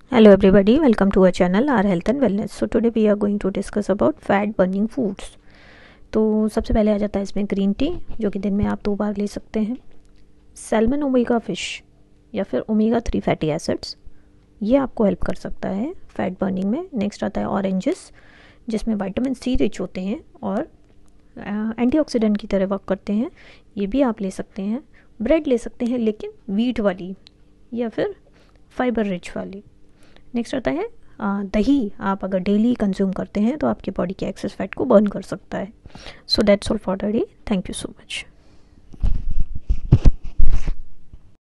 Hello everybody, welcome to our channel our health and wellness. So today we are going to discuss about fat burning foods. तो सबसे पहले आ जाता है इसमें green tea, जो कि दिन में आप 2 बार ले सकते हैं। सैल्मन ओमेगा फ़िश या फिर ओमेगा 3 फैटी एसिड्स, ये आपको हेल्प कर सकता है फैट बर्निंग में। नेक्स्ट आता है ऑरेंजेस, जिसमें विटामिन सी रिच होते हैं और एंटीऑक्सीडेंट की तरह वर्क करते हैं, ये भी आप ले सकते हैं। ब्रेड ले सकते हैं, लेकिन वीट वाली या फिर फाइबर रिच वाली। नेक्स्ट आता है दही, आप अगर डेली कंज्यूम करते हैं तो आपकी बॉडी के एक्सेस फैट को बर्न कर सकता है। So that's all for today, thank you so much.